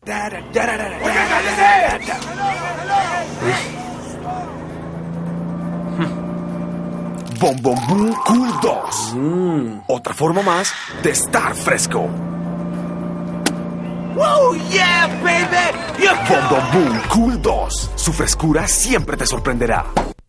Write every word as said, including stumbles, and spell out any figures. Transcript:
Bon Bon Boom Cool dos. Mm. Otra forma más de estar fresco. ¡Woo! ¡Yeah, baby! Bon Bon Boom Cool dos. Su frescura siempre te sorprenderá.